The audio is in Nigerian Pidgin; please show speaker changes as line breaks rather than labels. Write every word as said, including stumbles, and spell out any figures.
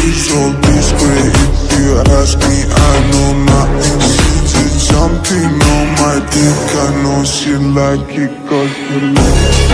she's so discreet. If you ask me, I know nothing. She's just jumping on my dick. I know she like it 'cause you love